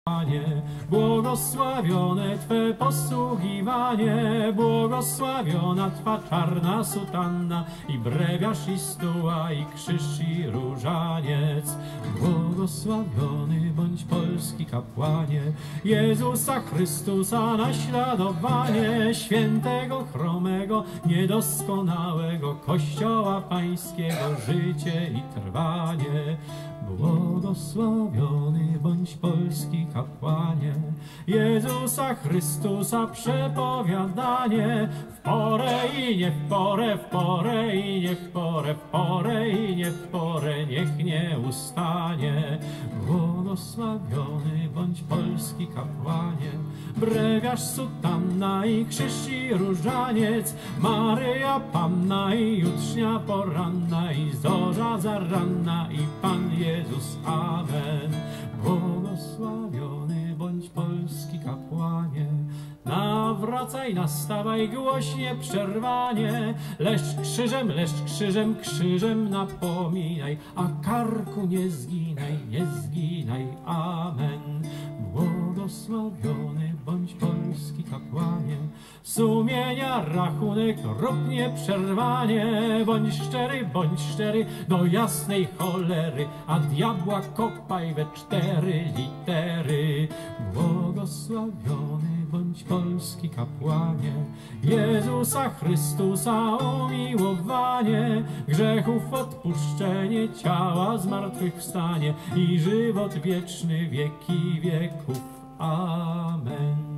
Błogosławione Twe posługiwanie, błogosławiona Twa czarna sutanna i brewiarz, i stuła, i krzyż, i różaniec. Błogosławiony bądź polski kapłanie, Jezusa Chrystusa naśladowanie, świętego, chromego, niedoskonałego Kościoła Pańskiego, życie i trwanie. Błogosławiony bądź polski kapłanie, Jezusa Chrystusa przepowiadanie, w porę i nie w porę, w porę i nie w porę, w porę i nie w porę, niech nie ustanie. Błogosławiony bądź polski kapłanie, brewiarz, sutanna i krzyż, i różaniec, Maryja Panna i jutrznia poranna, i zorza zaranna, i Pan Jezus. Amen. Błogosławiony bądź polski kapłanie, nawracaj, nastawaj głośnie przerwanie, leszcz krzyżem, krzyżem napominaj, a karku nie zginaj, nie zginaj. Amen. Błogosławiony bądź polski kapłanie, sumienia rachunek rób nieprzerwanie, bądź szczery do jasnej cholery, a diabła kopaj we 4 litery. Błogosławiony bądź polski kapłanie, Jezusa Chrystusa umiłowanie, grzechów odpuszczenie, ciała zmartwychwstanie i żywot wieczny wieki wieków. Amen.